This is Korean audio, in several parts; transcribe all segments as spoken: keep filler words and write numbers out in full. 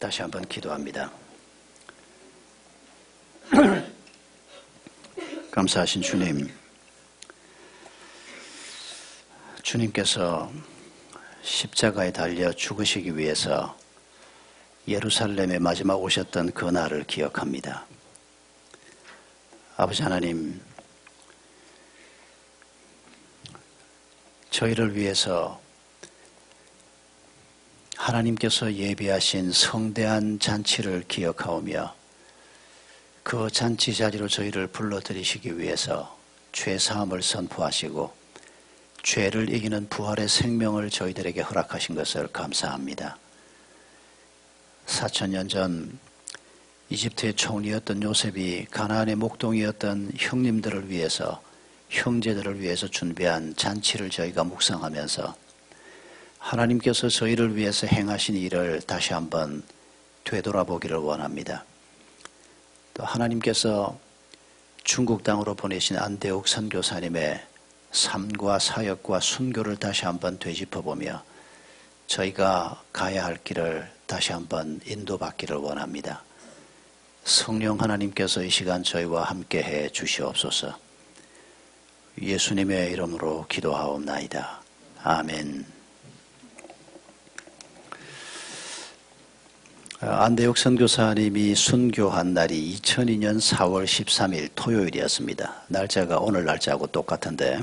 다시 한번 기도합니다. 감사하신 주님, 주님께서 십자가에 달려 죽으시기 위해서 예루살렘에 마지막 오셨던 그 날을 기억합니다. 아버지 하나님, 저희를 위해서 하나님께서 예비하신 성대한 잔치를 기억하오며 그 잔치 자리로 저희를 불러들이시기 위해서 죄사함을 선포하시고 죄를 이기는 부활의 생명을 저희들에게 허락하신 것을 감사합니다. 사천 년 전 이집트의 총리였던 요셉이 가나안의 목동이었던 형님들을 위해서, 형제들을 위해서 준비한 잔치를 저희가 묵상하면서 하나님께서 저희를 위해서 행하신 일을 다시 한번 되돌아보기를 원합니다. 또 하나님께서 중국 땅으로 보내신 안대옥 선교사님의 삶과 사역과 순교를 다시 한번 되짚어보며 저희가 가야 할 길을 다시 한번 인도받기를 원합니다. 성령 하나님께서 이 시간 저희와 함께해 주시옵소서. 예수님의 이름으로 기도하옵나이다. 아멘. 안대옥 선교사님이 순교한 날이 이천이 년 사월 십삼일 토요일이었습니다. 날짜가 오늘 날짜하고 똑같은데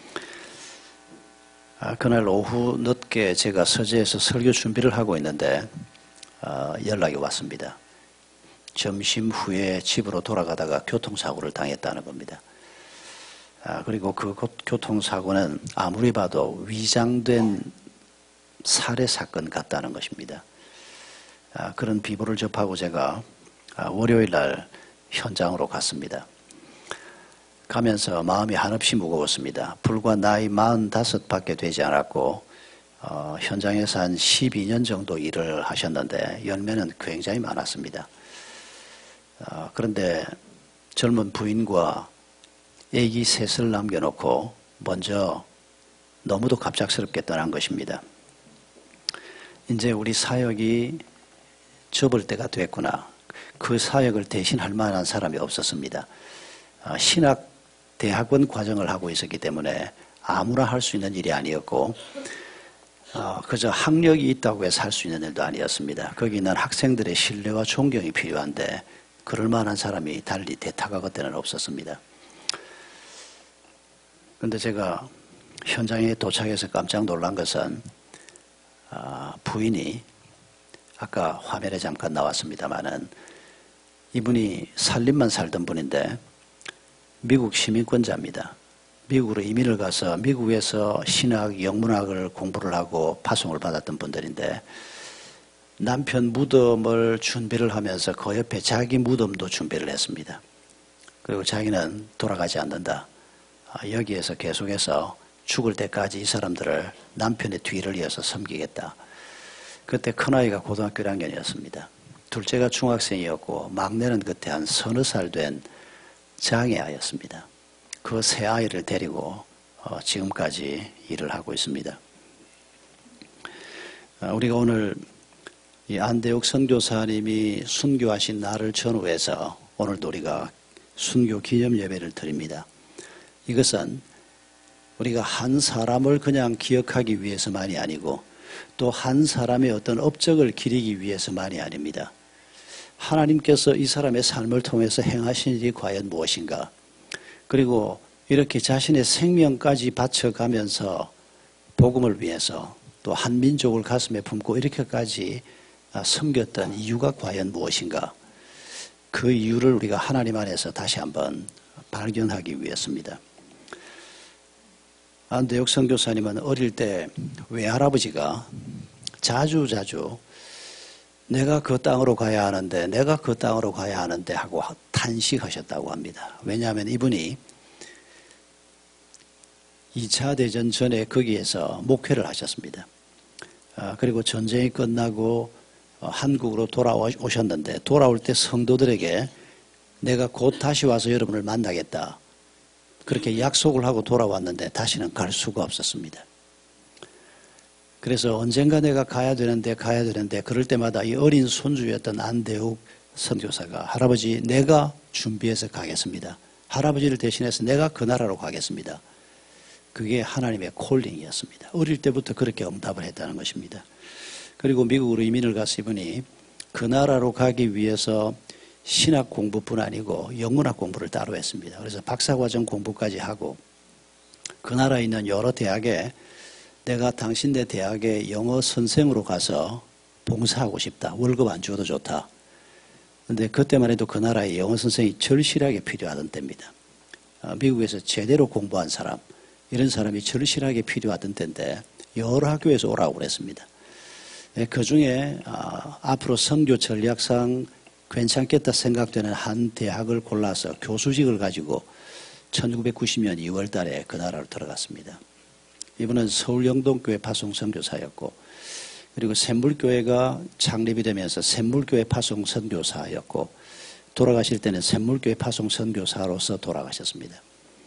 그날 오후 늦게 제가 서재에서 설교 준비를 하고 있는데 연락이 왔습니다. 점심 후에 집으로 돌아가다가 교통사고를 당했다는 겁니다. 그리고 그 교통사고는 아무리 봐도 위장된 살해사건 같다는 것입니다. 그런 비보를 접하고 제가 월요일 날 현장으로 갔습니다. 가면서 마음이 한없이 무거웠습니다. 불과 나이 마흔다섯 밖에 되지 않았고 어, 현장에서 한 십이 년 정도 일을 하셨는데 연매는 굉장히 많았습니다. 어, 그런데 젊은 부인과 아기 셋을 남겨놓고 먼저 너무도 갑작스럽게 떠난 것입니다. 이제 우리 사역이 접을 때가 됐구나. 그 사역을 대신할 만한 사람이 없었습니다. 어, 신학대학원 과정을 하고 있었기 때문에 아무나 할 수 있는 일이 아니었고 어, 그저 학력이 있다고 해서 할 수 있는 일도 아니었습니다. 거기 있는 학생들의 신뢰와 존경이 필요한데 그럴 만한 사람이 달리 대타가 그때는 없었습니다. 그런데 제가 현장에 도착해서 깜짝 놀란 것은 어, 부인이 아까 화면에 잠깐 나왔습니다마는 이분이 살림만 살던 분인데 미국 시민권자입니다. 미국으로 이민을 가서 미국에서 신학, 영문학을 공부를 하고 파송을 받았던 분들인데 남편 무덤을 준비를 하면서 그 옆에 자기 무덤도 준비를 했습니다. 그리고 자기는 돌아가지 않는다. 여기에서 계속해서 죽을 때까지 이 사람들을 남편의 뒤를 이어서 섬기겠다. 그때 큰아이가 고등학교 일 학년이었습니다. 둘째가 중학생이었고 막내는 그때 한 서너 살 된 장애아였습니다. 그 세 아이를 데리고 지금까지 일을 하고 있습니다. 우리가 오늘 이 안대옥 선교사님이 순교하신 날을 전후해서 오늘도 우리가 순교 기념 예배를 드립니다. 이것은 우리가 한 사람을 그냥 기억하기 위해서만이 아니고 또 한 사람의 어떤 업적을 기리기 위해서만이 아닙니다. 하나님께서 이 사람의 삶을 통해서 행하신 일이 과연 무엇인가? 그리고 이렇게 자신의 생명까지 바쳐가면서 복음을 위해서 또 한 민족을 가슴에 품고 이렇게까지 섬겼던 이유가 과연 무엇인가? 그 이유를 우리가 하나님 안에서 다시 한번 발견하기 위해서입니다. 안대옥 선교사님은 어릴 때 외할아버지가 자주 자주 내가 그 땅으로 가야 하는데 내가 그 땅으로 가야 하는데 하고 탄식하셨다고 합니다. 왜냐하면 이분이 이 차 대전 전에 거기에서 목회를 하셨습니다. 그리고 전쟁이 끝나고 한국으로 돌아오셨는데 돌아올 때 성도들에게 내가 곧 다시 와서 여러분을 만나겠다. 그렇게 약속을 하고 돌아왔는데 다시는 갈 수가 없었습니다. 그래서 언젠가 내가 가야 되는데 가야 되는데 그럴 때마다 이 어린 손주였던 안대욱 선교사가 할아버지 내가 준비해서 가겠습니다. 할아버지를 대신해서 내가 그 나라로 가겠습니다. 그게 하나님의 콜링이었습니다. 어릴 때부터 그렇게 응답을 했다는 것입니다. 그리고 미국으로 이민을 가서 이분이 그 나라로 가기 위해서 신학 공부뿐 아니고 영문학 공부를 따로 했습니다. 그래서 박사과정 공부까지 하고 그 나라에 있는 여러 대학에 내가 당신네 대학에 영어 선생으로 가서 봉사하고 싶다. 월급 안 주어도 좋다. 그런데 그때만 해도 그 나라에 영어 선생이 절실하게 필요하던 때입니다. 미국에서 제대로 공부한 사람, 이런 사람이 절실하게 필요하던 때인데 여러 학교에서 오라고 그랬습니다. 그 중에 앞으로 선교 전략상 괜찮겠다 생각되는 한 대학을 골라서 교수직을 가지고 천구백구십 년 이월 달에 그 나라로 들어갔습니다. 이분은 서울 영동교회 파송 선교사였고 그리고 샘물교회가 창립이 되면서 샘물교회 파송 선교사였고 돌아가실 때는 샘물교회 파송 선교사로서 돌아가셨습니다.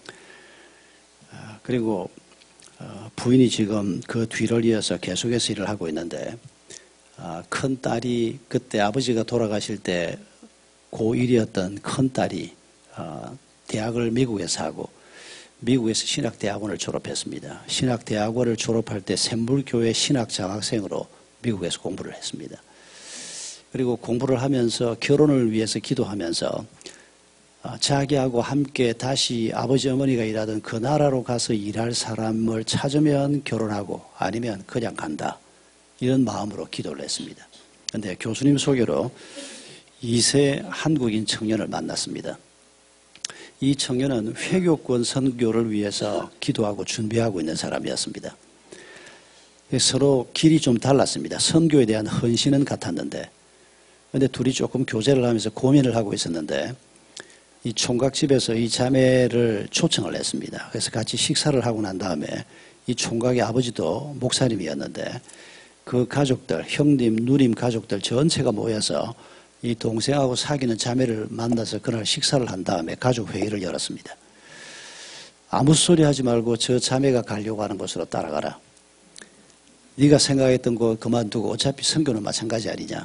그리고 부인이 지금 그 뒤를 이어서 계속해서 일을 하고 있는데 큰 딸이 그때 아버지가 돌아가실 때 고일이었던 큰 딸이 대학을 미국에서 하고 미국에서 신학대학원을 졸업했습니다. 신학대학원을 졸업할 때 샘물교회 신학장학생으로 미국에서 공부를 했습니다. 그리고 공부를 하면서 결혼을 위해서 기도하면서 자기하고 함께 다시 아버지 어머니가 일하던 그 나라로 가서 일할 사람을 찾으면 결혼하고 아니면 그냥 간다. 이런 마음으로 기도를 했습니다. 그런데 교수님 소개로 이 세 한국인 청년을 만났습니다. 이 청년은 회교권 선교를 위해서 기도하고 준비하고 있는 사람이었습니다. 서로 길이 좀 달랐습니다. 선교에 대한 헌신은 같았는데 그런데 둘이 조금 교제를 하면서 고민을 하고 있었는데 이 총각집에서 이 자매를 초청을 했습니다. 그래서 같이 식사를 하고 난 다음에 이 총각의 아버지도 목사님이었는데 그 가족들, 형님, 누님 가족들 전체가 모여서 이 동생하고 사귀는 자매를 만나서 그날 식사를 한 다음에 가족 회의를 열었습니다. 아무 소리 하지 말고 저 자매가 가려고 하는 곳으로 따라가라. 네가 생각했던 거 그만두고 어차피 선교는 마찬가지 아니냐.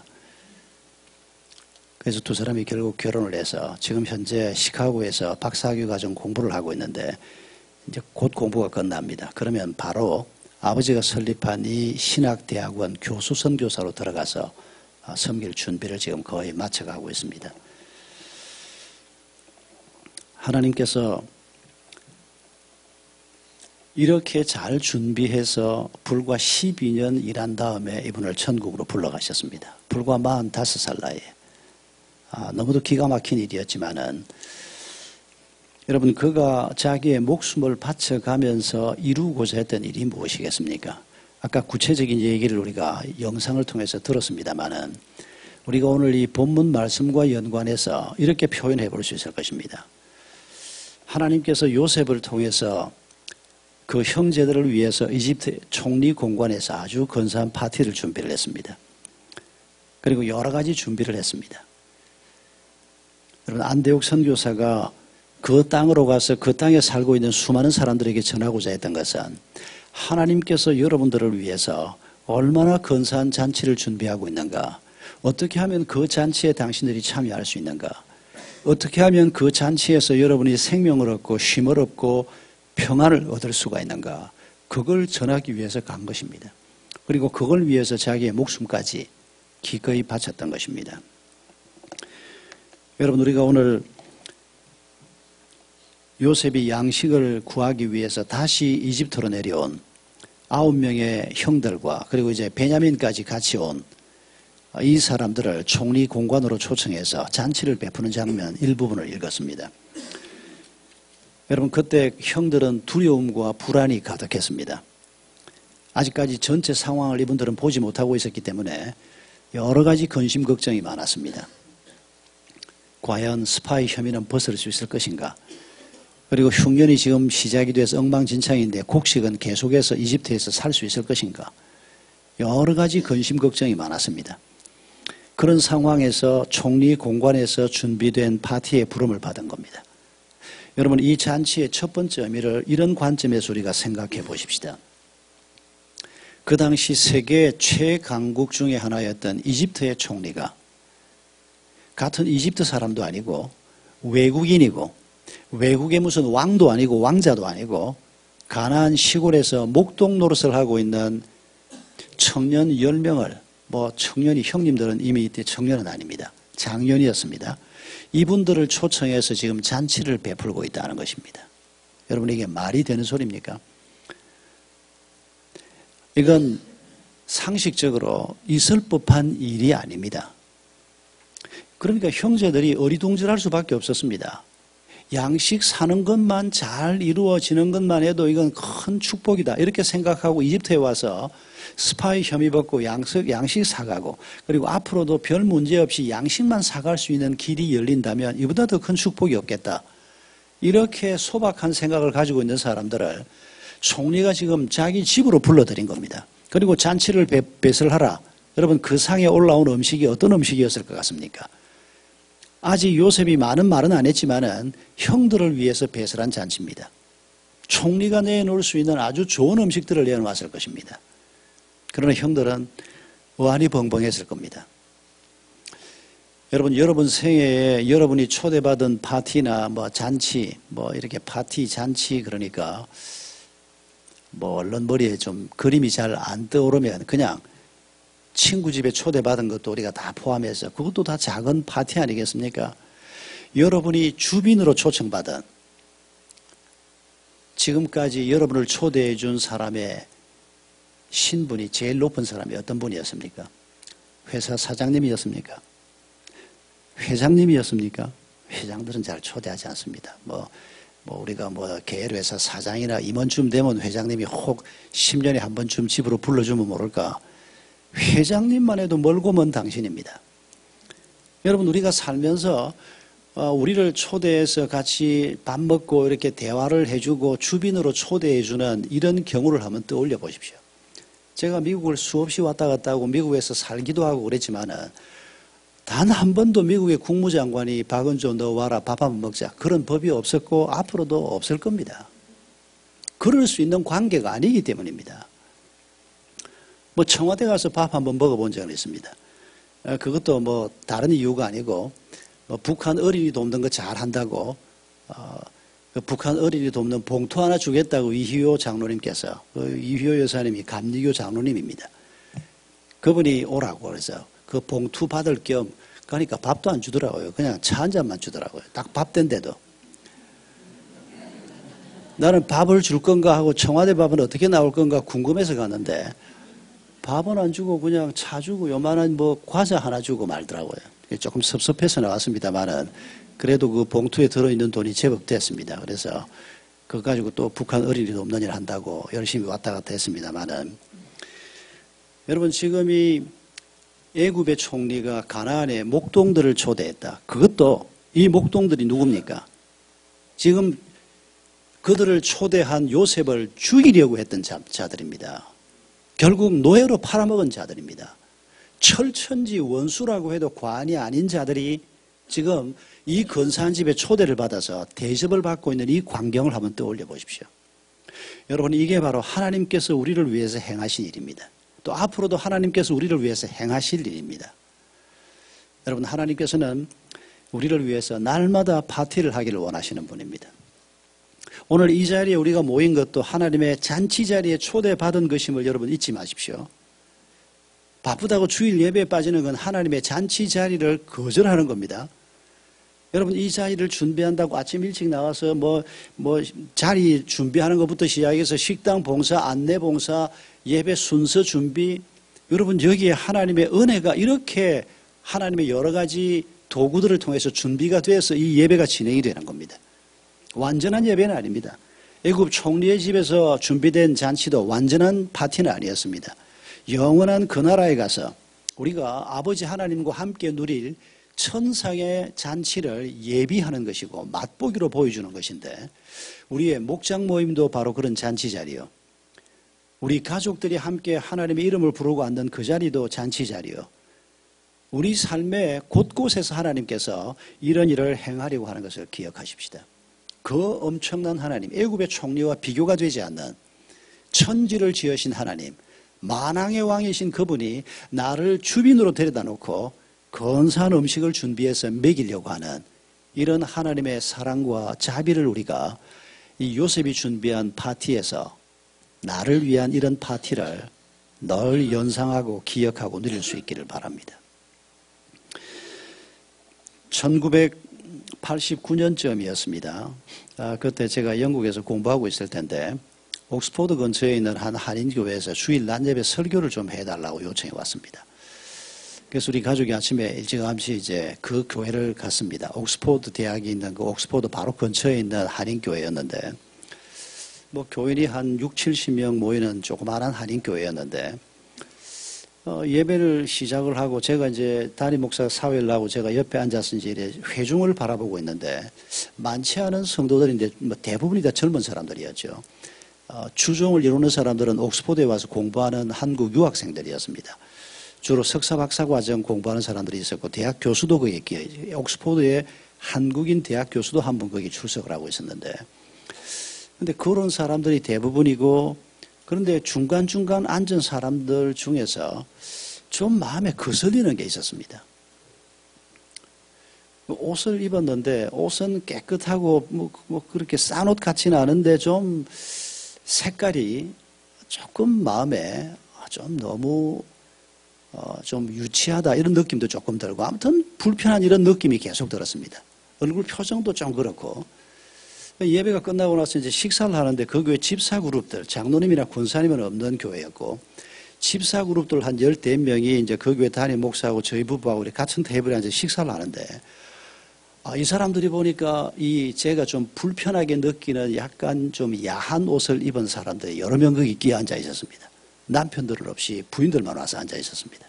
그래서 두 사람이 결국 결혼을 해서 지금 현재 시카고에서 박사학위 과정 공부를 하고 있는데 이제 곧 공부가 끝납니다. 그러면 바로 아버지가 설립한 이 신학대학원 교수 선교사로 들어가서 섬길 준비를 지금 거의 마쳐가고 있습니다. 하나님께서 이렇게 잘 준비해서 불과 십이 년 일한 다음에 이분을 천국으로 불러가셨습니다. 불과 마흔다섯 살 나이에. 아, 너무도 기가 막힌 일이었지만은 여러분 그가 자기의 목숨을 바쳐가면서 이루고자 했던 일이 무엇이겠습니까? 아까 구체적인 얘기를 우리가 영상을 통해서 들었습니다만은 우리가 오늘 이 본문 말씀과 연관해서 이렇게 표현해 볼 수 있을 것입니다. 하나님께서 요셉을 통해서 그 형제들을 위해서 이집트 총리 공관에서 아주 근사한 파티를 준비를 했습니다. 그리고 여러 가지 준비를 했습니다. 여러분 안대욱 선교사가 그 땅으로 가서 그 땅에 살고 있는 수많은 사람들에게 전하고자 했던 것은 하나님께서 여러분들을 위해서 얼마나 근사한 잔치를 준비하고 있는가, 어떻게 하면 그 잔치에 당신들이 참여할 수 있는가, 어떻게 하면 그 잔치에서 여러분이 생명을 얻고 쉼을 얻고 평안을 얻을 수가 있는가, 그걸 전하기 위해서 간 것입니다. 그리고 그걸 위해서 자기의 목숨까지 기꺼이 바쳤던 것입니다. 여러분 우리가 오늘 요셉이 양식을 구하기 위해서 다시 이집트로 내려온 아홉 명의 형들과 그리고 이제 베냐민까지 같이 온 이 사람들을 총리 공관으로 초청해서 잔치를 베푸는 장면 일부분을 읽었습니다. 여러분 그때 형들은 두려움과 불안이 가득했습니다. 아직까지 전체 상황을 이분들은 보지 못하고 있었기 때문에 여러 가지 근심 걱정이 많았습니다. 과연 스파이 혐의는 벗을 수 있을 것인가? 그리고 흉년이 지금 시작이 돼서 엉망진창인데 곡식은 계속해서 이집트에서 살 수 있을 것인가? 여러 가지 근심 걱정이 많았습니다. 그런 상황에서 총리 공관에서 준비된 파티에 부름을 받은 겁니다. 여러분 이 잔치의 첫 번째 의미를 이런 관점에서 우리가 생각해 보십시다. 그 당시 세계 최강국 중에 하나였던 이집트의 총리가 같은 이집트 사람도 아니고 외국인이고 외국의 무슨 왕도 아니고 왕자도 아니고 가나안 시골에서 목동 노릇을 하고 있는 청년 열 명을, 뭐 청년이 형님들은 이미 이때 청년은 아닙니다. 장년이었습니다. 이분들을 초청해서 지금 잔치를 베풀고 있다는 것입니다. 여러분, 이게 말이 되는 소리입니까? 이건 상식적으로 있을 법한 일이 아닙니다. 그러니까 형제들이 어리둥절할 수밖에 없었습니다. 양식 사는 것만 잘 이루어지는 것만 해도 이건 큰 축복이다 이렇게 생각하고 이집트에 와서 스파이 혐의 받고 양식, 양식 사가고, 그리고 앞으로도 별 문제 없이 양식만 사갈 수 있는 길이 열린다면 이보다 더 큰 축복이 없겠다, 이렇게 소박한 생각을 가지고 있는 사람들을 총리가 지금 자기 집으로 불러들인 겁니다. 그리고 잔치를 배, 배설하라. 여러분, 그 상에 올라온 음식이 어떤 음식이었을 것 같습니까? 아직 요셉이 많은 말은 안 했지만은 형들을 위해서 배설한 잔치입니다. 총리가 내놓을 수 있는 아주 좋은 음식들을 내놓았을 것입니다. 그러나 형들은 어안이 벙벙했을 겁니다. 여러분, 여러분 생애에 여러분이 초대받은 파티나 뭐 잔치, 뭐 이렇게 파티, 잔치, 그러니까 뭐 얼른 머리에 좀 그림이 잘 안 떠오르면 그냥 친구 집에 초대받은 것도 우리가 다 포함해서 그것도 다 작은 파티 아니겠습니까? 여러분이 주빈으로 초청받은, 지금까지 여러분을 초대해 준 사람의 신분이 제일 높은 사람이 어떤 분이었습니까? 회사 사장님이었습니까? 회장님이었습니까? 회장들은 잘 초대하지 않습니다. 뭐, 뭐 우리가 뭐 계열회사 사장이나 임원쯤 되면 회장님이 혹 십 년에 한 번쯤 집으로 불러주면 모를까. 회장님만 해도 멀고 먼 당신입니다. 여러분, 우리가 살면서 우리를 초대해서 같이 밥 먹고 이렇게 대화를 해주고 주빈으로 초대해주는 이런 경우를 한번 떠올려 보십시오. 제가 미국을 수없이 왔다 갔다 하고 미국에서 살기도 하고 그랬지만은 단 한 번도 미국의 국무장관이 박은조 너 와라 밥 한번 먹자 그런 법이 없었고 앞으로도 없을 겁니다. 그럴 수 있는 관계가 아니기 때문입니다. 뭐 청와대 가서 밥 한번 먹어본 적은 있습니다. 그것도 뭐 다른 이유가 아니고 뭐 북한 어린이 돕는 거 잘한다고 어, 그 북한 어린이 돕는 봉투 하나 주겠다고 이희호 장로님께서, 그 이희호 여사님이 감리교 장로님입니다. 그분이 오라고 그래서 그 봉투 받을 겸 가니까 밥도 안 주더라고요. 그냥 차 한 잔만 주더라고요. 딱 밥 된데도. 나는 밥을 줄 건가 하고 청와대 밥은 어떻게 나올 건가 궁금해서 갔는데 밥은 안 주고 그냥 차 주고 요만한 뭐 과자 하나 주고 말더라고요. 조금 섭섭해서 나왔습니다만은 그래도 그 봉투에 들어있는 돈이 제법 됐습니다. 그래서 그거 가지고 또 북한 어린이도 없는 일 한다고 열심히 왔다 갔다 했습니다만은, 여러분, 지금 이 애굽의 총리가 가나안의 목동들을 초대했다. 그것도 이 목동들이 누굽니까? 지금 그들을 초대한 요셉을 죽이려고 했던 자, 자들입니다. 결국 노예로 팔아먹은 자들입니다. 철천지 원수라고 해도 과언이 아닌 자들이 지금 이 근사한 집에 초대를 받아서 대접을 받고 있는 이 광경을 한번 떠올려 보십시오. 여러분, 이게 바로 하나님께서 우리를 위해서 행하신 일입니다. 또 앞으로도 하나님께서 우리를 위해서 행하실 일입니다. 여러분, 하나님께서는 우리를 위해서 날마다 파티를 하기를 원하시는 분입니다. 오늘 이 자리에 우리가 모인 것도 하나님의 잔치 자리에 초대받은 것임을 여러분 잊지 마십시오. 바쁘다고 주일 예배에 빠지는 건 하나님의 잔치 자리를 거절하는 겁니다. 여러분, 이 자리를 준비한다고 아침 일찍 나와서 뭐, 뭐, 자리 준비하는 것부터 시작해서 식당 봉사, 안내 봉사, 예배 순서 준비, 여러분, 여기에 하나님의 은혜가 이렇게 하나님의 여러 가지 도구들을 통해서 준비가 돼서 이 예배가 진행이 되는 겁니다. 완전한 예배는 아닙니다. 애굽 총리의 집에서 준비된 잔치도 완전한 파티는 아니었습니다. 영원한 그 나라에 가서 우리가 아버지 하나님과 함께 누릴 천상의 잔치를 예비하는 것이고 맛보기로 보여주는 것인데, 우리의 목장 모임도 바로 그런 잔치 자리요. 우리 가족들이 함께 하나님의 이름을 부르고 앉는 그 자리도 잔치 자리요. 우리 삶의 곳곳에서 하나님께서 이런 일을 행하려고 하는 것을 기억하십시다. 그 엄청난 하나님, 애굽의 총리와 비교가 되지 않는 천지를 지으신 하나님, 만왕의 왕이신 그분이 나를 주빈으로 데려다 놓고 건사한 음식을 준비해서 먹이려고 하는 이런 하나님의 사랑과 자비를 우리가 이 요셉이 준비한 파티에서 나를 위한 이런 파티를 늘 연상하고 기억하고 누릴 수 있기를 바랍니다. 천구백팔십구 년쯤이었습니다. 아, 그때 제가 영국에서 공부하고 있을 텐데 옥스포드 근처에 있는 한 한인교회에서 주일 낮예배 설교를 좀 해달라고 요청해 왔습니다. 그래서 우리 가족이 아침에 일찌감치 이제 그 교회를 갔습니다. 옥스포드 대학이 있는 그 옥스포드 바로 근처에 있는 한인교회였는데 뭐 교인이 한 육칠십 명 모이는 조그마한 한인교회였는데 어, 예배를 시작을 하고 제가 이제 담임 목사 사회를 하고 제가 옆에 앉아서 이제 회중을 바라보고 있는데 많지 않은 성도들인데 뭐 대부분이 다 젊은 사람들이었죠. 어, 주종을 이루는 사람들은 옥스포드에 와서 공부하는 한국 유학생들이었습니다. 주로 석사 박사 과정 공부하는 사람들이 있었고 대학 교수도 거기 옥스포드에 한국인 대학 교수도 한 분 거기 출석을 하고 있었는데 근데 그런 사람들이 대부분이고 그런데 중간중간 앉은 사람들 중에서 좀 마음에 거슬리는 게 있었습니다. 옷을 입었는데 옷은 깨끗하고 뭐, 뭐 그렇게 싼 옷 같지는 않은데 좀 색깔이 조금 마음에 좀 너무 어, 좀 유치하다 이런 느낌도 조금 들고 아무튼 불편한 이런 느낌이 계속 들었습니다. 얼굴 표정도 좀 그렇고 예배가 끝나고 나서 이제 식사를 하는데 그 교회 집사 그룹들 장로님이나 권사님은 없는 교회였고 집사 그룹들 한 열댓 명이 이제 그 교회 담임 목사하고 저희 부부하고 우리 같은 테이블에 앉아 식사를 하는데 아, 이 사람들이 보니까 이 제가 좀 불편하게 느끼는 약간 좀 야한 옷을 입은 사람들이 여러 명 거기 끼어 앉아 있었습니다. 남편들은 없이 부인들만 와서 앉아 있었습니다.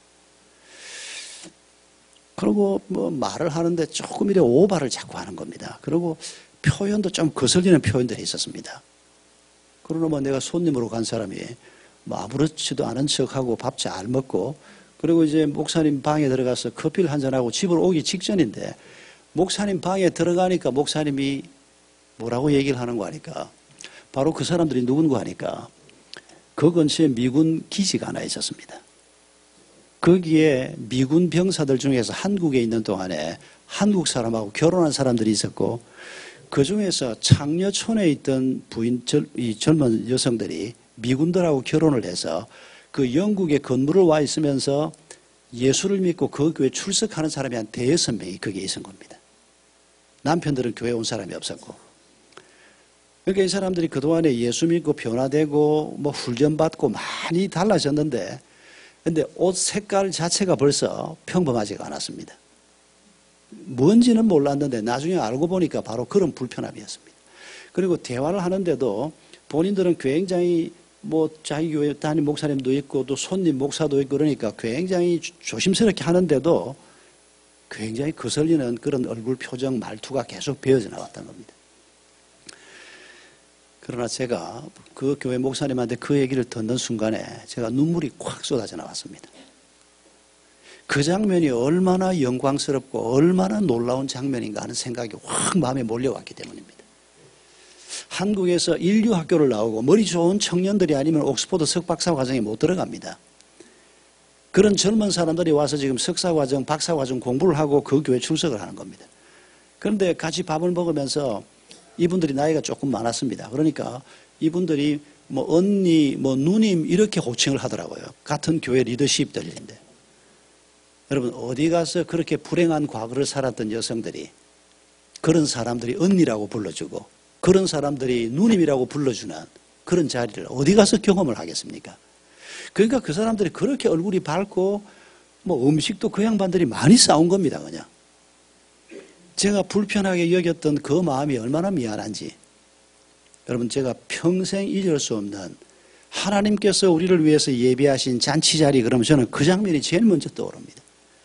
그리고 뭐 말을 하는데 조금 이래 오바를 자꾸 하는 겁니다. 그리고 표현도 좀 거슬리는 표현들이 있었습니다. 그러나 뭐 내가 손님으로 간 사람이 뭐 아무렇지도 않은 척하고 밥 잘 먹고 그리고 이제 목사님 방에 들어가서 커피를 한잔하고 집으로 오기 직전인데 목사님 방에 들어가니까 목사님이 뭐라고 얘기를 하는 거 하니까 바로 그 사람들이 누군가 하니까 그 근처에 미군 기지가 하나 있었습니다. 거기에 미군 병사들 중에서 한국에 있는 동안에 한국 사람하고 결혼한 사람들이 있었고 그 중에서 창녀촌에 있던 부인, 이 젊은 여성들이 미군들하고 결혼을 해서 그 영국의 건물을 와 있으면서 예수를 믿고 그 교회에 출석하는 사람이 한 대여섯 명이 거기에 있은 겁니다. 남편들은 교회에 온 사람이 없었고. 그러니까 이 사람들이 그동안에 예수 믿고 변화되고 뭐 훈련받고 많이 달라졌는데 근데 옷 색깔 자체가 벌써 평범하지가 않았습니다. 뭔지는 몰랐는데 나중에 알고 보니까 바로 그런 불편함이었습니다. 그리고 대화를 하는데도 본인들은 굉장히 뭐 자기 교회 담임 목사님도 있고 또 손님 목사도 있고 그러니까 굉장히 조심스럽게 하는데도 굉장히 거슬리는 그런 얼굴 표정 말투가 계속 배어져 나왔던 겁니다. 그러나 제가 그 교회 목사님한테 그 얘기를 듣는 순간에 제가 눈물이 콱 쏟아져 나왔습니다. 그 장면이 얼마나 영광스럽고 얼마나 놀라운 장면인가 하는 생각이 확 마음에 몰려왔기 때문입니다. 한국에서 인류학교를 나오고 머리 좋은 청년들이 아니면 옥스포드 석박사 과정에 못 들어갑니다. 그런 젊은 사람들이 와서 지금 석사과정, 박사과정 공부를 하고 그 교회 출석을 하는 겁니다. 그런데 같이 밥을 먹으면서 이분들이 나이가 조금 많았습니다. 그러니까 이분들이 뭐 언니, 뭐 누님 이렇게 호칭을 하더라고요. 같은 교회 리더십들인데. 여러분 어디 가서 그렇게 불행한 과거를 살았던 여성들이 그런 사람들이 언니라고 불러주고 그런 사람들이 누님이라고 불러주는 그런 자리를 어디 가서 경험을 하겠습니까? 그러니까 그 사람들이 그렇게 얼굴이 밝고 뭐 음식도 그 양반들이 많이 싸운 겁니다. 그냥. 제가 불편하게 여겼던 그 마음이 얼마나 미안한지 여러분 제가 평생 잊을 수 없는 하나님께서 우리를 위해서 예비하신 잔치 자리 그러면 저는 그 장면이 제일 먼저 떠오릅니다.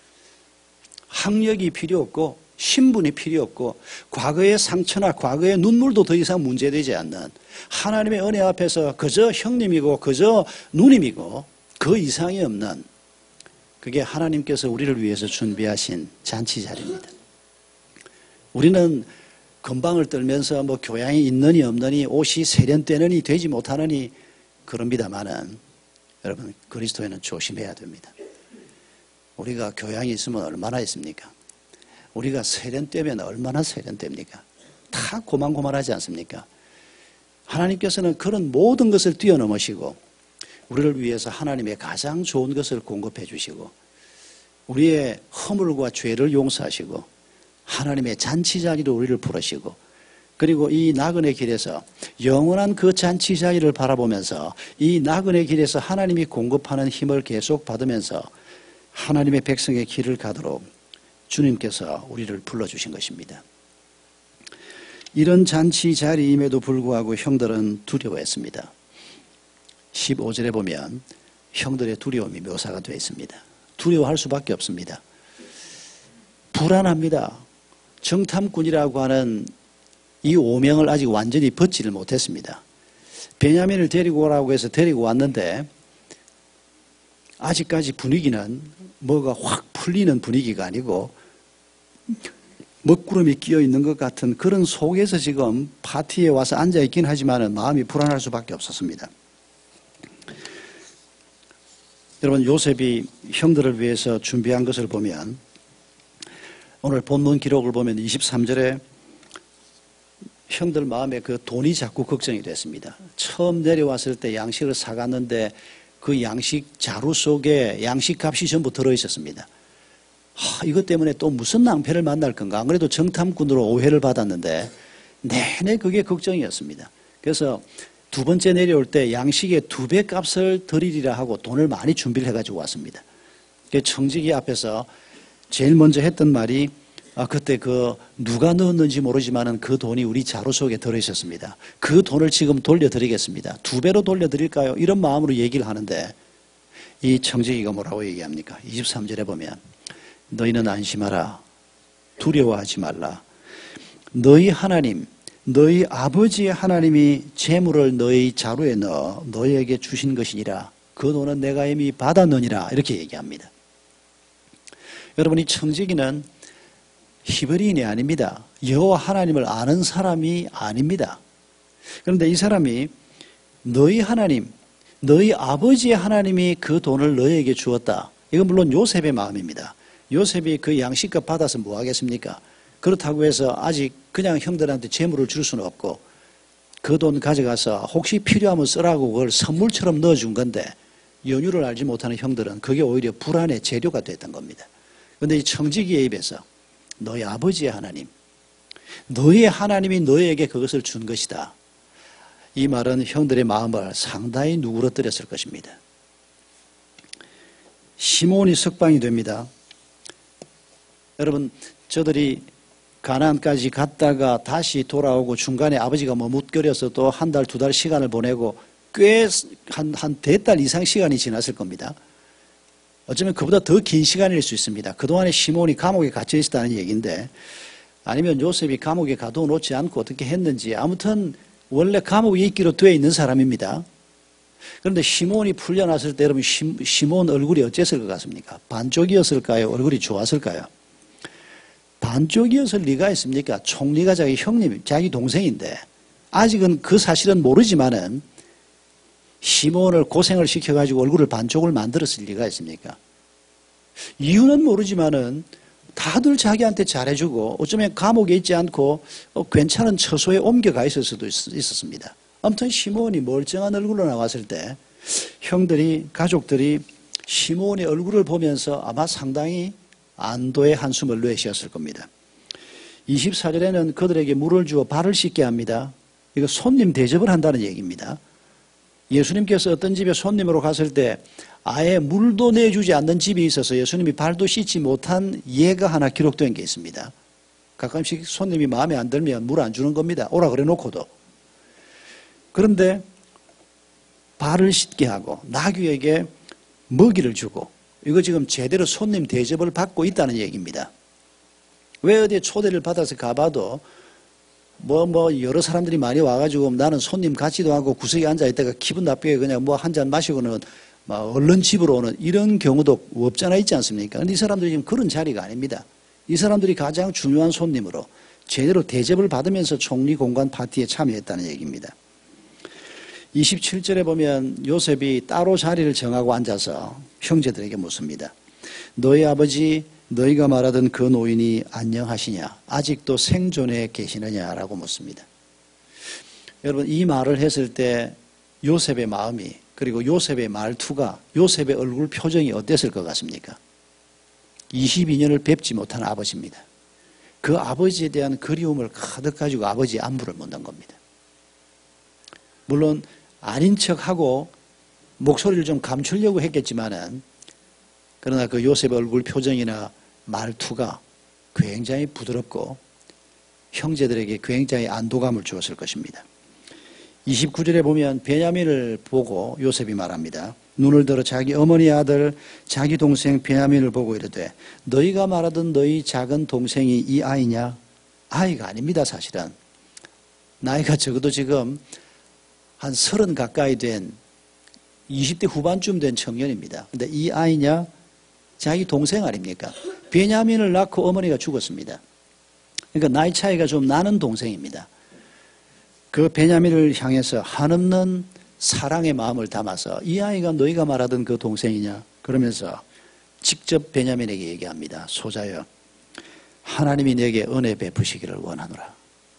학력이 필요 없고 신분이 필요 없고 과거의 상처나 과거의 눈물도 더 이상 문제되지 않는 하나님의 은혜 앞에서 그저 형님이고 그저 누님이고 그 이상이 없는 그게 하나님께서 우리를 위해서 준비하신 잔치 자리입니다. 우리는 건방을 떨면서 뭐 교양이 있느니 없느니 옷이 세련되느니 되지 못하느니 그럽니다마는 여러분, 그리스도인은 조심해야 됩니다. 우리가 교양이 있으면 얼마나 있습니까? 우리가 세련되면 얼마나 세련됩니까? 다 고만고만하지 않습니까? 하나님께서는 그런 모든 것을 뛰어넘으시고 우리를 위해서 하나님의 가장 좋은 것을 공급해 주시고 우리의 허물과 죄를 용서하시고 하나님의 잔치자리로 우리를 부르시고 그리고 이 나그네 길에서 영원한 그 잔치자리를 바라보면서 이 나그네 길에서 하나님이 공급하는 힘을 계속 받으면서 하나님의 백성의 길을 가도록 주님께서 우리를 불러주신 것입니다. 이런 잔치 자리임에도 불구하고 형들은 두려워했습니다. 십오 절에 보면 형들의 두려움이 묘사가 되어 있습니다. 두려워할 수밖에 없습니다. 불안합니다. 정탐꾼이라고 하는 이 오명을 아직 완전히 벗지를 못했습니다. 베냐민을 데리고 오라고 해서 데리고 왔는데 아직까지 분위기는 뭐가 확 풀리는 분위기가 아니고 먹구름이 끼어 있는 것 같은 그런 속에서 지금 파티에 와서 앉아 있긴 하지만 마음이 불안할 수밖에 없었습니다. 여러분, 요셉이 형들을 위해서 준비한 것을 보면 오늘 본문 기록을 보면 이십삼 절에 형들 마음에 그 돈이 자꾸 걱정이 됐습니다. 처음 내려왔을 때 양식을 사갔는데 그 양식 자루 속에 양식값이 전부 들어있었습니다. 하, 이것 때문에 또 무슨 낭패를 만날 건가? 안 그래도 정탐꾼으로 오해를 받았는데 내내 그게 걱정이었습니다. 그래서 두 번째 내려올 때 양식의 두 배 값을 드리리라 하고 돈을 많이 준비를 해가지고 왔습니다. 청지기 앞에서 제일 먼저 했던 말이 아, 그때 그 누가 넣었는지 모르지만은 그 돈이 우리 자루 속에 들어있었습니다. 그 돈을 지금 돌려드리겠습니다. 두 배로 돌려드릴까요? 이런 마음으로 얘기를 하는데 이 청지기가 뭐라고 얘기합니까? 이십삼 절에 보면 너희는 안심하라. 두려워하지 말라. 너희 하나님, 너희 아버지의 하나님이 재물을 너희 자루에 넣어 너희에게 주신 것이니라. 그 돈은 내가 이미 받았느니라. 이렇게 얘기합니다. 여러분, 이 청지기는 히브리인이 아닙니다. 여호와 하나님을 아는 사람이 아닙니다. 그런데 이 사람이 너희 하나님, 너희 아버지의 하나님이 그 돈을 너희에게 주었다. 이건 물론 요셉의 마음입니다. 요셉이 그 양식값 받아서 뭐 하겠습니까? 그렇다고 해서 아직 그냥 형들한테 재물을 줄 수는 없고 그 돈 가져가서 혹시 필요하면 쓰라고 그걸 선물처럼 넣어준 건데 연유를 알지 못하는 형들은 그게 오히려 불안의 재료가 됐던 겁니다. 그런데 이 청지기의 입에서 너희 아버지의 하나님, 너희의 하나님이 너희에게 그것을 준 것이다. 이 말은 형들의 마음을 상당히 누그러뜨렸을 것입니다. 시몬이 석방이 됩니다. 여러분, 저들이 가나안까지 갔다가 다시 돌아오고 중간에 아버지가 머뭇거려서 또 한 달, 두 달 시간을 보내고 꽤 한, 한 대달 이상 시간이 지났을 겁니다. 어쩌면 그보다 더 긴 시간일 수 있습니다. 그동안에 시몬이 감옥에 갇혀 있었다는 얘기인데 아니면 요셉이 감옥에 가둬놓지 않고 어떻게 했는지 아무튼 원래 감옥에 있기로 되어 있는 사람입니다. 그런데 시몬이 풀려났을 때 여러분 시, 시몬 얼굴이 어땠을 것 같습니까? 반쪽이었을까요? 얼굴이 좋았을까요? 반쪽이었을 리가 있습니까? 총리가 자기 형님, 자기 동생인데 아직은 그 사실은 모르지만은 시몬을 고생을 시켜가지고 얼굴을 반쪽을 만들었을 리가 있습니까? 이유는 모르지만은 다들 자기한테 잘해주고 어쩌면 감옥에 있지 않고 괜찮은 처소에 옮겨가 있을 수도 있었습니다. 아무튼 시몬이 멀쩡한 얼굴로 나왔을 때 형들이, 가족들이 시몬의 얼굴을 보면서 아마 상당히 안도의 한숨을 내쉬었을 겁니다. 이십사 절에는 그들에게 물을 주어 발을 씻게 합니다. 이거 손님 대접을 한다는 얘기입니다. 예수님께서 어떤 집에 손님으로 갔을 때 아예 물도 내주지 않는 집이 있어서 예수님이 발도 씻지 못한 예가 하나 기록된 게 있습니다. 가끔씩 손님이 마음에 안 들면 물 안 주는 겁니다. 오라 그래 놓고도. 그런데 발을 씻게 하고 나귀에게 먹이를 주고 이거 지금 제대로 손님 대접을 받고 있다는 얘기입니다. 왜 어디에 초대를 받아서 가봐도 뭐, 뭐, 여러 사람들이 많이 와가지고 나는 손님 같지도 않고 구석에 앉아있다가 기분 나쁘게 그냥 뭐 한 잔 마시고는 막 얼른 집으로 오는 이런 경우도 없잖아 있지 않습니까? 근데 이 사람들이 지금 그런 자리가 아닙니다. 이 사람들이 가장 중요한 손님으로 제대로 대접을 받으면서 총리 공관 파티에 참여했다는 얘기입니다. 이십칠 절에 보면 요셉이 따로 자리를 정하고 앉아서 형제들에게 묻습니다. 너희 아버지 너희가 말하던 그 노인이 안녕하시냐? 아직도 생존해 계시느냐라고 묻습니다. 여러분, 이 말을 했을 때 요셉의 마음이, 그리고 요셉의 말투가, 요셉의 얼굴 표정이 어땠을 것 같습니까? 이십이 년을 뵙지 못한 아버지입니다. 그 아버지에 대한 그리움을 가득 가지고 아버지의 안부를 묻는 겁니다. 물론 아닌 척하고 목소리를 좀 감추려고 했겠지만은, 그러나 그 요셉의 얼굴 표정이나 말투가 굉장히 부드럽고 형제들에게 굉장히 안도감을 주었을 것입니다. 이십구 절에 보면 베냐민을 보고 요셉이 말합니다. 눈을 들어 자기 어머니 아들 자기 동생 베냐민을 보고 이르되 너희가 말하던 너희 작은 동생이 이 아이냐? 아이가 아닙니다. 사실은 나이가 적어도 지금 한 서른 가까이 된 이십 대 후반쯤 된 청년입니다. 근데 이 아이냐? 자기 동생 아닙니까? 베냐민을 낳고 어머니가 죽었습니다. 그러니까 나이 차이가 좀 나는 동생입니다. 그 베냐민을 향해서 한없는 사랑의 마음을 담아서 이 아이가 너희가 말하던 그 동생이냐? 그러면서 직접 베냐민에게 얘기합니다. 소자여, 하나님이 내게 은혜 베푸시기를 원하노라.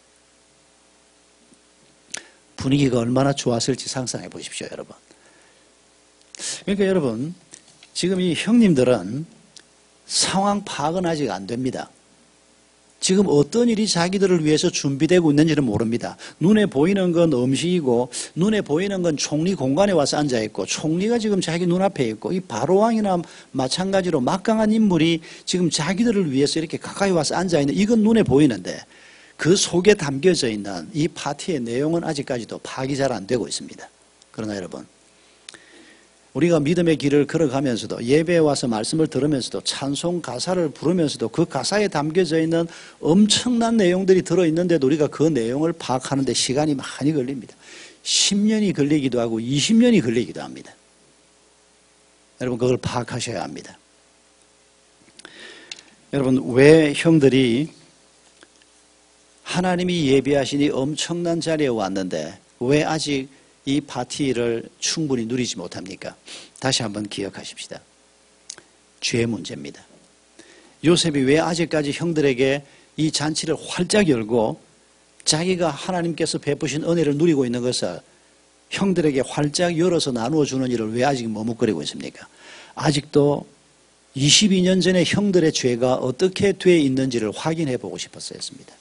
분위기가 얼마나 좋았을지 상상해 보십시오, 여러분. 그러니까 여러분, 지금 이 형님들은 상황 파악은 아직 안 됩니다. 지금 어떤 일이 자기들을 위해서 준비되고 있는지는 모릅니다. 눈에 보이는 건 음식이고 눈에 보이는 건 총리 공간에 와서 앉아있고 총리가 지금 자기 눈앞에 있고 이 바로왕이나 마찬가지로 막강한 인물이 지금 자기들을 위해서 이렇게 가까이 와서 앉아있는, 이건 눈에 보이는데 그 속에 담겨져 있는 이 파티의 내용은 아직까지도 파악이 잘 안 되고 있습니다. 그러나 여러분, 우리가 믿음의 길을 걸어가면서도 예배에 와서 말씀을 들으면서도 찬송 가사를 부르면서도 그 가사에 담겨져 있는 엄청난 내용들이 들어있는데도 우리가 그 내용을 파악하는 데 시간이 많이 걸립니다. 십 년이 걸리기도 하고 이십 년이 걸리기도 합니다. 여러분, 그걸 파악하셔야 합니다. 여러분, 왜 형들이 하나님이 예비하시니 엄청난 자리에 왔는데 왜 아직 이 파티를 충분히 누리지 못합니까? 다시 한번 기억하십시다. 죄의 문제입니다. 요셉이 왜 아직까지 형들에게 이 잔치를 활짝 열고 자기가 하나님께서 베푸신 은혜를 누리고 있는 것을 형들에게 활짝 열어서 나누어 주는 일을 왜 아직 머뭇거리고 있습니까? 아직도 이십이 년 전에 형들의 죄가 어떻게 돼 있는지를 확인해 보고 싶었습니다.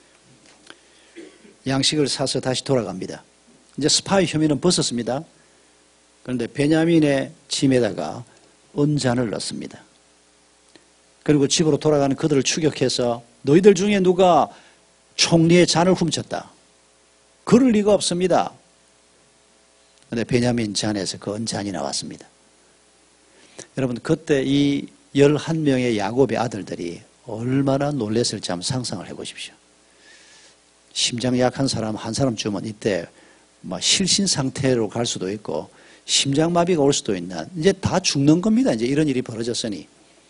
양식을 사서 다시 돌아갑니다. 이제 스파이 혐의는 벗었습니다. 그런데 베냐민의 짐에다가 은잔을 넣습니다. 그리고 집으로 돌아가는 그들을 추격해서 너희들 중에 누가 총리의 잔을 훔쳤다. 그럴 리가 없습니다. 그런데 베냐민 잔에서 그 은잔이 나왔습니다. 여러분, 그때 이 열한 명의 야곱의 아들들이 얼마나 놀랐을지 한번 상상을 해보십시오. 심장 약한 사람 한 사람쯤은 이때 뭐 실신 상태로 갈 수도 있고 심장마비가 올 수도 있는, 이제 다 죽는 겁니다. 이제 이런 일이 벌어졌으니.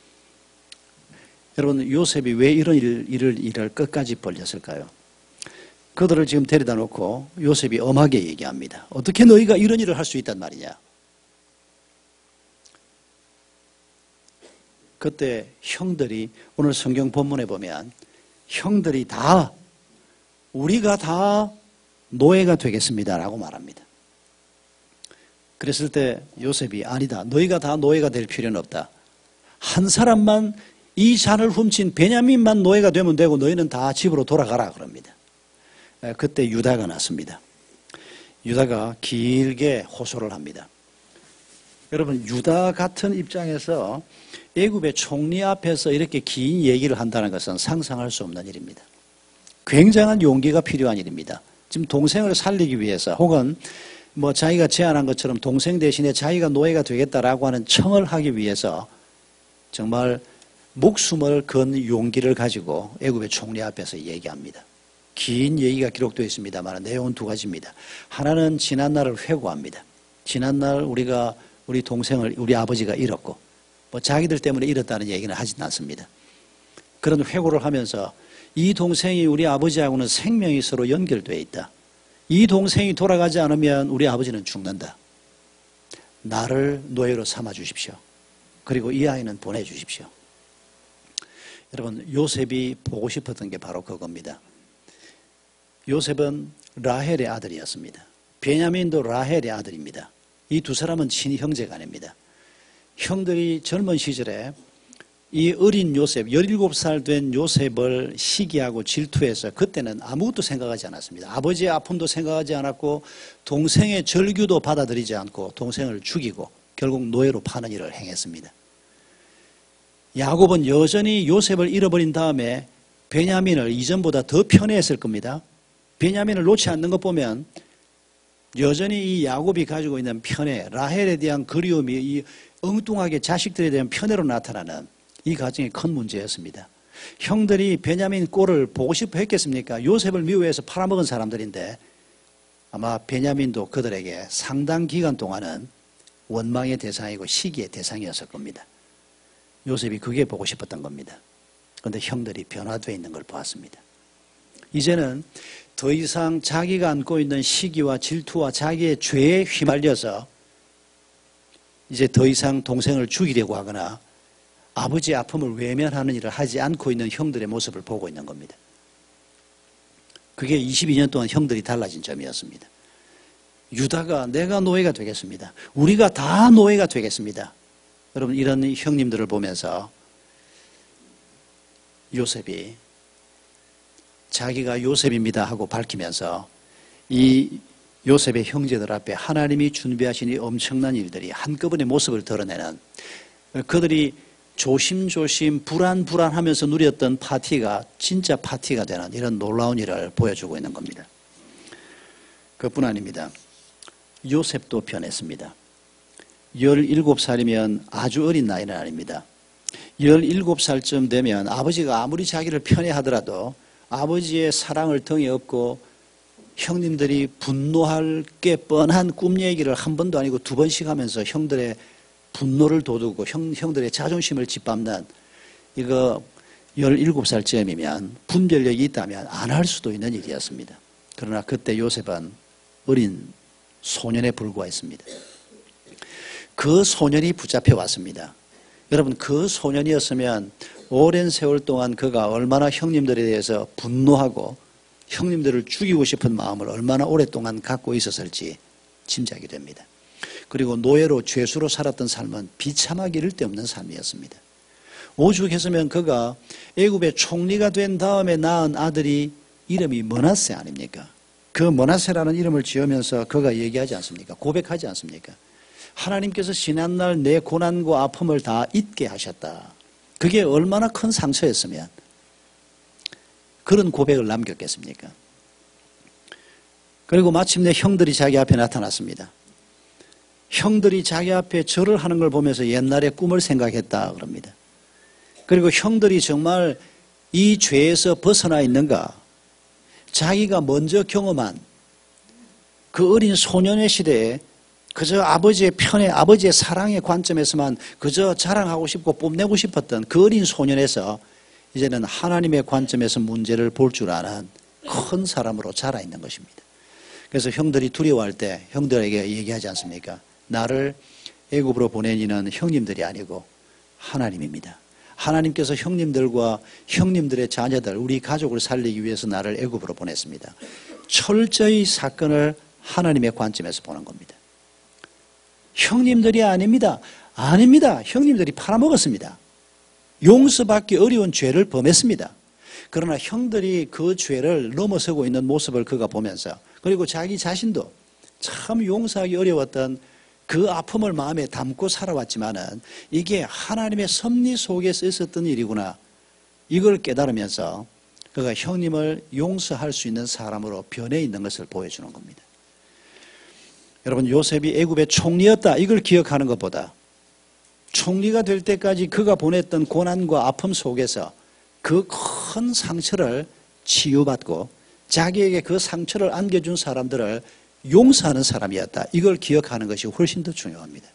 여러분, 요셉이 왜 이런 일, 일을, 일을 끝까지 벌렸을까요? 그들을 지금 데려다 놓고 요셉이 엄하게 얘기합니다. 어떻게 너희가 이런 일을 할 수 있단 말이냐? 그때 형들이, 오늘 성경 본문에 보면 형들이 다, 우리가 다 노예가 되겠습니다라고 말합니다. 그랬을 때 요셉이 아니다. 너희가 다 노예가 될 필요는 없다. 한 사람만, 이 잔을 훔친 베냐민만 노예가 되면 되고 너희는 다 집으로 돌아가라 그럽니다. 그때 유다가 났습니다. 유다가 길게 호소를 합니다. 여러분, 유다 같은 입장에서 애굽의 총리 앞에서 이렇게 긴 얘기를 한다는 것은 상상할 수 없는 일입니다. 굉장한 용기가 필요한 일입니다. 지금 동생을 살리기 위해서, 혹은 뭐 자기가 제안한 것처럼 동생 대신에 자기가 노예가 되겠다라고 하는 청을 하기 위해서 정말 목숨을 건 용기를 가지고 애굽의 총리 앞에서 얘기합니다. 긴 얘기가 기록되어 있습니다만 내용은 두 가지입니다. 하나는 지난날을 회고합니다. 지난날 우리가 우리 동생을 우리 아버지가 잃었고 뭐 자기들 때문에 잃었다는 얘기는 하진 않습니다. 그런 회고를 하면서 이 동생이 우리 아버지하고는 생명이 서로 연결되어 있다. 이 동생이 돌아가지 않으면 우리 아버지는 죽는다. 나를 노예로 삼아 주십시오. 그리고 이 아이는 보내주십시오. 여러분, 요셉이 보고 싶었던 게 바로 그겁니다. 요셉은 라헬의 아들이었습니다. 베냐민도 라헬의 아들입니다. 이 두 사람은 친형제간입니다. 형들이 젊은 시절에 이 어린 요셉, 열일곱 살 된 요셉을 시기하고 질투해서 그때는 아무것도 생각하지 않았습니다. 아버지의 아픔도 생각하지 않았고 동생의 절규도 받아들이지 않고 동생을 죽이고 결국 노예로 파는 일을 행했습니다. 야곱은 여전히 요셉을 잃어버린 다음에 베냐민을 이전보다 더 편애했을 겁니다. 베냐민을 놓지 않는 것 보면 여전히 이 야곱이 가지고 있는 편애, 라헬에 대한 그리움이 이 엉뚱하게 자식들에 대한 편애로 나타나는 이 가정의 큰 문제였습니다. 형들이 베냐민 꼴을 보고 싶어 했겠습니까? 요셉을 미워해서 팔아먹은 사람들인데 아마 베냐민도 그들에게 상당 기간 동안은 원망의 대상이고 시기의 대상이었을 겁니다. 요셉이 그게 보고 싶었던 겁니다. 그런데 형들이 변화되어 있는 걸 보았습니다. 이제는 더 이상 자기가 안고 있는 시기와 질투와 자기의 죄에 휘말려서 이제 더 이상 동생을 죽이려고 하거나 아버지의 아픔을 외면하는 일을 하지 않고 있는 형들의 모습을 보고 있는 겁니다. 그게 이십이 년 동안 형들이 달라진 점이었습니다. 유다가 내가 노예가 되겠습니다. 우리가 다 노예가 되겠습니다. 여러분, 이런 형님들을 보면서 요셉이 자기가 요셉입니다 하고 밝히면서 이 요셉의 형제들 앞에 하나님이 준비하신 이 엄청난 일들이 한꺼번에 모습을 드러내는, 그들이 조심조심 불안불안하면서 누렸던 파티가 진짜 파티가 되는 이런 놀라운 일을 보여주고 있는 겁니다. 그뿐 아닙니다. 요셉도 변했습니다. 열일곱 살이면 아주 어린 나이는 아닙니다. 열일곱 살쯤 되면 아버지가 아무리 자기를 편애하더라도 아버지의 사랑을 등에 업고 형님들이 분노할 게 뻔한 꿈 얘기를 한 번도 아니고 두 번씩 하면서 형들의 분노를 돋우고 형, 형들의 자존심을 짓밟는, 이거 열일곱 살쯤이면 분별력이 있다면 안 할 수도 있는 일이었습니다. 그러나 그때 요셉은 어린 소년에 불과했습니다. 그 소년이 붙잡혀 왔습니다. 여러분, 그 소년이었으면 오랜 세월 동안 그가 얼마나 형님들에 대해서 분노하고 형님들을 죽이고 싶은 마음을 얼마나 오랫동안 갖고 있었을지 짐작이 됩니다. 그리고 노예로 죄수로 살았던 삶은 비참하기 이를 데 없는 삶이었습니다. 오죽했으면 그가 애굽의 총리가 된 다음에 낳은 아들이 이름이 므낫세 아닙니까? 그 므낫세라는 이름을 지으면서 그가 얘기하지 않습니까? 고백하지 않습니까? 하나님께서 지난날 내 고난과 아픔을 다 잊게 하셨다. 그게 얼마나 큰 상처였으면 그런 고백을 남겼겠습니까? 그리고 마침내 형들이 자기 앞에 나타났습니다. 형들이 자기 앞에 절을 하는 걸 보면서 옛날의 꿈을 생각했다 그럽니다. 그리고 형들이 정말 이 죄에서 벗어나 있는가? 자기가 먼저 경험한 그 어린 소년의 시대에 그저 아버지의 편에 아버지의 사랑의 관점에서만 그저 자랑하고 싶고 뽐내고 싶었던 그 어린 소년에서 이제는 하나님의 관점에서 문제를 볼 줄 아는 큰 사람으로 자라 있는 것입니다. 그래서 형들이 두려워할 때 형들에게 얘기하지 않습니까? 나를 애굽으로 보낸 이는 형님들이 아니고 하나님입니다. 하나님께서 형님들과 형님들의 자녀들, 우리 가족을 살리기 위해서 나를 애굽으로 보냈습니다. 철저히 사건을 하나님의 관점에서 보는 겁니다. 형님들이 아닙니다. 아닙니다. 형님들이 팔아먹었습니다. 용서받기 어려운 죄를 범했습니다. 그러나 형들이 그 죄를 넘어서고 있는 모습을 그가 보면서, 그리고 자기 자신도 참 용서하기 어려웠던 그 아픔을 마음에 담고 살아왔지만은 이게 하나님의 섭리 속에서 있었던 일이구나, 이걸 깨달으면서 그가 형님을 용서할 수 있는 사람으로 변해 있는 것을 보여주는 겁니다. 여러분, 요셉이 애굽의 총리였다, 이걸 기억하는 것보다 총리가 될 때까지 그가 보냈던 고난과 아픔 속에서 그 큰 상처를 치유받고 자기에게 그 상처를 안겨준 사람들을 용서하는 사람이었다, 이걸 기억하는 것이 훨씬 더 중요합니다.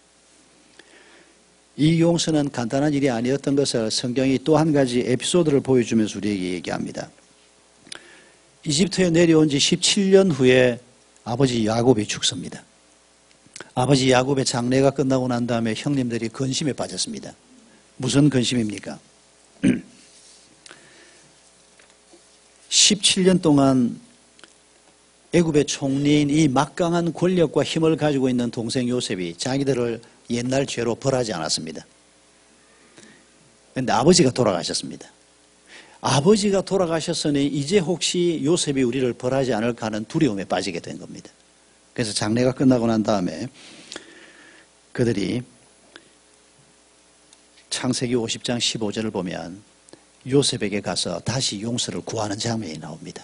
이 용서는 간단한 일이 아니었던 것을 성경이 또 한 가지 에피소드를 보여주면서 우리에게 얘기합니다. 이집트에 내려온 지 십칠 년 후에 아버지 야곱이 죽습니다. 아버지 야곱의 장례가 끝나고 난 다음에 형님들이 근심에 빠졌습니다. 무슨 근심입니까? 십칠 년 동안 애굽의 총리인 이 막강한 권력과 힘을 가지고 있는 동생 요셉이 자기들을 옛날 죄로 벌하지 않았습니다. 그런데 아버지가 돌아가셨습니다. 아버지가 돌아가셨으니 이제 혹시 요셉이 우리를 벌하지 않을까 하는 두려움에 빠지게 된 겁니다. 그래서 장례가 끝나고 난 다음에 그들이 창세기 오십 장 십오 절을 보면 요셉에게 가서 다시 용서를 구하는 장면이 나옵니다.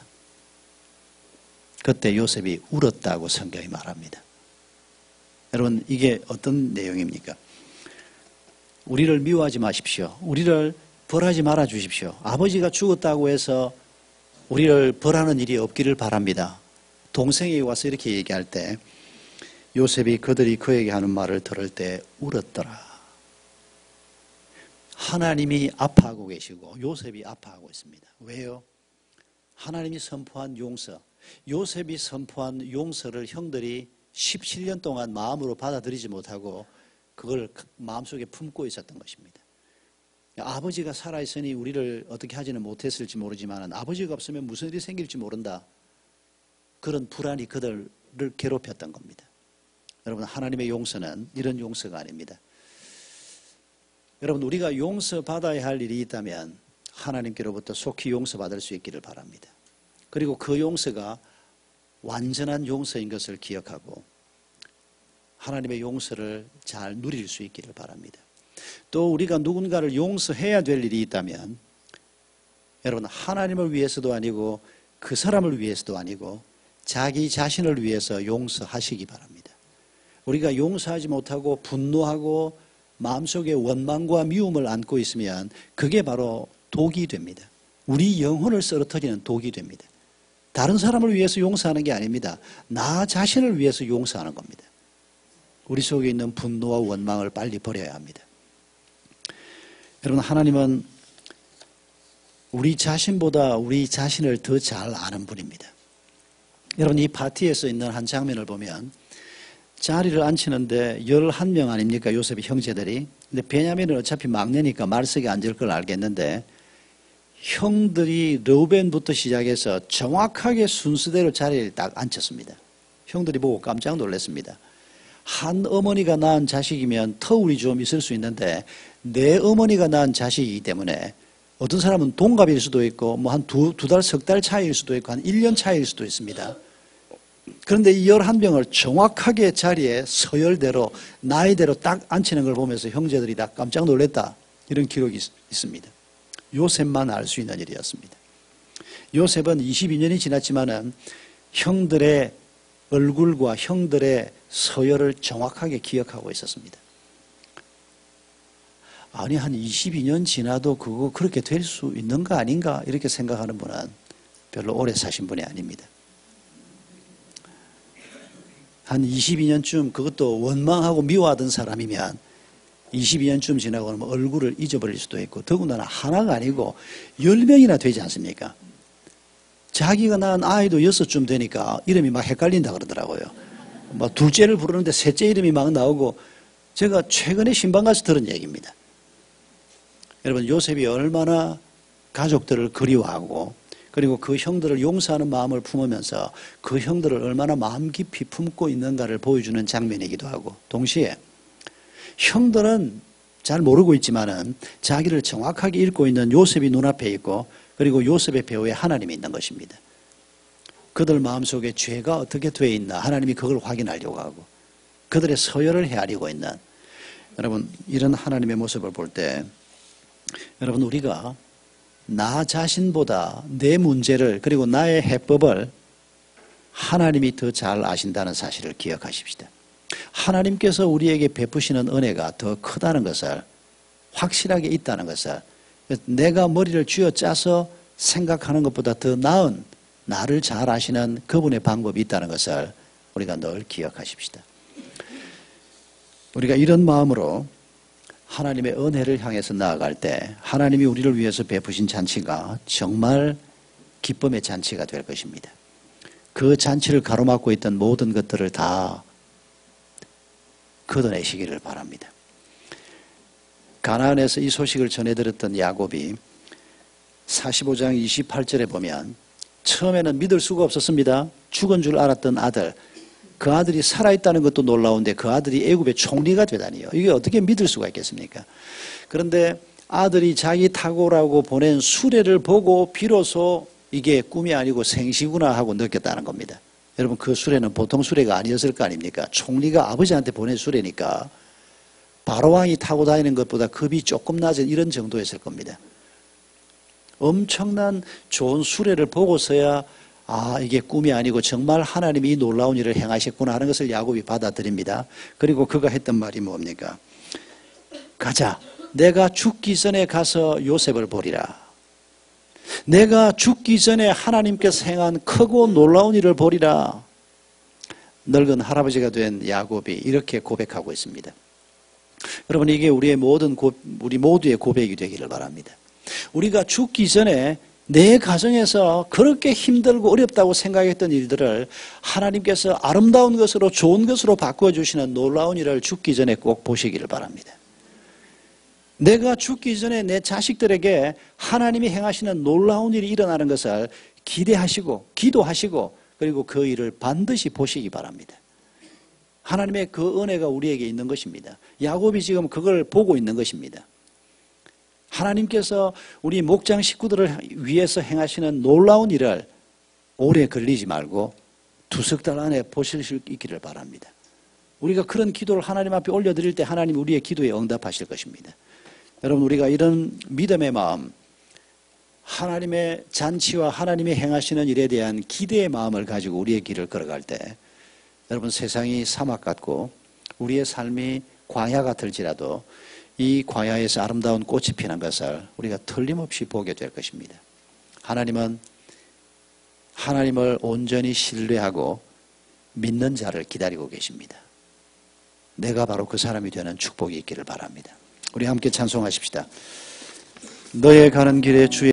그때 요셉이 울었다고 성경이 말합니다. 여러분, 이게 어떤 내용입니까? 우리를 미워하지 마십시오. 우리를 벌하지 말아 주십시오. 아버지가 죽었다고 해서 우리를 벌하는 일이 없기를 바랍니다. 동생이 와서 이렇게 얘기할 때 요셉이 그들이 그에게 하는 말을 들을 때 울었더라. 하나님이 아파하고 계시고 요셉이 아파하고 있습니다. 왜요? 하나님이 선포한 용서, 요셉이 선포한 용서를 형들이 십칠 년 동안 마음으로 받아들이지 못하고 그걸 마음속에 품고 있었던 것입니다. 아버지가 살아있으니 우리를 어떻게 하지는 못했을지 모르지만 아버지가 없으면 무슨 일이 생길지 모른다. 그런 불안이 그들을 괴롭혔던 겁니다. 여러분, 하나님의 용서는 이런 용서가 아닙니다. 여러분, 우리가 용서받아야 할 일이 있다면 하나님께로부터 속히 용서받을 수 있기를 바랍니다. 그리고 그 용서가 완전한 용서인 것을 기억하고 하나님의 용서를 잘 누릴 수 있기를 바랍니다. 또 우리가 누군가를 용서해야 될 일이 있다면 여러분, 하나님을 위해서도 아니고 그 사람을 위해서도 아니고 자기 자신을 위해서 용서하시기 바랍니다. 우리가 용서하지 못하고 분노하고 마음속에 원망과 미움을 안고 있으면 그게 바로 독이 됩니다. 우리 영혼을 썰어터리는 독이 됩니다. 다른 사람을 위해서 용서하는 게 아닙니다. 나 자신을 위해서 용서하는 겁니다. 우리 속에 있는 분노와 원망을 빨리 버려야 합니다. 여러분, 하나님은 우리 자신보다 우리 자신을 더 잘 아는 분입니다. 여러분, 이 파티에서 있는 한 장면을 보면 자리를 앉히는데 열한 명 아닙니까? 요셉의 형제들이. 근데 베냐민은 어차피 막내니까 말석에 앉을 걸 알겠는데 형들이 르우벤부터 시작해서 정확하게 순서대로 자리에 딱 앉혔습니다. 형들이 보고 깜짝 놀랐습니다. 한 어머니가 낳은 자식이면 터울이 좀 있을 수 있는데 내 어머니가 낳은 자식이기 때문에 어떤 사람은 동갑일 수도 있고 뭐 한 두, 두 달, 석 달 차이일 수도 있고 한 일 년 차이일 수도 있습니다. 그런데 이 열한 명을 정확하게 자리에 서열대로 나이대로 딱 앉히는 걸 보면서 형제들이 다 깜짝 놀랐다. 이런 기록이 있습니다. 요셉만 알 수 있는 일이었습니다. 요셉은 이십이 년이 지났지만은 형들의 얼굴과 형들의 서열을 정확하게 기억하고 있었습니다. 아니, 한 이십이 년 지나도 그거 그렇게 될 수 있는 거 아닌가 이렇게 생각하는 분은 별로 오래 사신 분이 아닙니다. 한 이십이 년쯤 그것도 원망하고 미워하던 사람이면 이십이 년쯤 지나고 나면 얼굴을 잊어버릴 수도 있고 더군다나 하나가 아니고 열 명이나 되지 않습니까? 자기가 낳은 아이도 여섯쯤 되니까 이름이 막 헷갈린다 그러더라고요. 막 둘째를 부르는데 셋째 이름이 막 나오고 제가 최근에 신방 가서 들은 얘기입니다. 여러분, 요셉이 얼마나 가족들을 그리워하고 그리고 그 형들을 용서하는 마음을 품으면서 그 형들을 얼마나 마음 깊이 품고 있는가를 보여주는 장면이기도 하고 동시에 형들은 잘 모르고 있지만은 자기를 정확하게 읽고 있는 요셉이 눈앞에 있고 그리고 요셉의 배후에 하나님이 있는 것입니다. 그들 마음속에 죄가 어떻게 되어 있나 하나님이 그걸 확인하려고 하고 그들의 서열을 헤아리고 있는 여러분, 이런 하나님의 모습을 볼 때 여러분, 우리가 나 자신보다 내 문제를 그리고 나의 해법을 하나님이 더 잘 아신다는 사실을 기억하십시다. 하나님께서 우리에게 베푸시는 은혜가 더 크다는 것을 확실하게 있다는 것을 내가 머리를 쥐어짜서 생각하는 것보다 더 나은 나를 잘 아시는 그분의 방법이 있다는 것을 우리가 늘 기억하십시다. 우리가 이런 마음으로 하나님의 은혜를 향해서 나아갈 때 하나님이 우리를 위해서 베푸신 잔치가 정말 기쁨의 잔치가 될 것입니다. 그 잔치를 가로막고 있던 모든 것들을 다 걷어내시기를 바랍니다. 가나안에서 이 소식을 전해들었던 야곱이 사십오 장 이십팔 절에 보면 처음에는 믿을 수가 없었습니다. 죽은 줄 알았던 아들, 그 아들이 살아있다는 것도 놀라운데 그 아들이 애굽의 총리가 되다니요. 이게 어떻게 믿을 수가 있겠습니까? 그런데 아들이 자기 탁오라고 보낸 수레를 보고 비로소 이게 꿈이 아니고 생시구나 하고 느꼈다는 겁니다. 여러분, 그 수레는 보통 수레가 아니었을 거 아닙니까? 총리가 아버지한테 보낸 수레니까 바로왕이 타고 다니는 것보다 급이 조금 낮은 이런 정도였을 겁니다. 엄청난 좋은 수레를 보고서야 아, 이게 꿈이 아니고 정말 하나님이 이 놀라운 일을 행하셨구나 하는 것을 야곱이 받아들입니다. 그리고 그가 했던 말이 뭡니까? 가자. 내가 죽기 전에 가서 요셉을 보리라. 내가 죽기 전에 하나님께서 행한 크고 놀라운 일을 보리라. 늙은 할아버지가 된 야곱이 이렇게 고백하고 있습니다. 여러분, 이게 우리의 모든 고, 우리 모두의 고백이 되기를 바랍니다. 우리가 죽기 전에 내 가정에서 그렇게 힘들고 어렵다고 생각했던 일들을 하나님께서 아름다운 것으로 좋은 것으로 바꿔주시는 놀라운 일을 죽기 전에 꼭 보시기를 바랍니다. 내가 죽기 전에 내 자식들에게 하나님이 행하시는 놀라운 일이 일어나는 것을 기대하시고 기도하시고 그리고 그 일을 반드시 보시기 바랍니다. 하나님의 그 은혜가 우리에게 있는 것입니다. 야곱이 지금 그걸 보고 있는 것입니다. 하나님께서 우리 목장 식구들을 위해서 행하시는 놀라운 일을 오래 걸리지 말고 두석 달 안에 보실 수 있기를 바랍니다. 우리가 그런 기도를 하나님 앞에 올려드릴 때 하나님 우리의 기도에 응답하실 것입니다. 여러분, 우리가 이런 믿음의 마음, 하나님의 잔치와 하나님이 행하시는 일에 대한 기대의 마음을 가지고 우리의 길을 걸어갈 때 여러분, 세상이 사막 같고 우리의 삶이 광야 같을지라도 이 광야에서 아름다운 꽃이 피는 것을 우리가 틀림없이 보게 될 것입니다. 하나님은 하나님을 온전히 신뢰하고 믿는 자를 기다리고 계십니다. 내가 바로 그 사람이 되는 축복이 있기를 바랍니다. 우리 함께 찬송하십시다. 너의 가는 길에 주의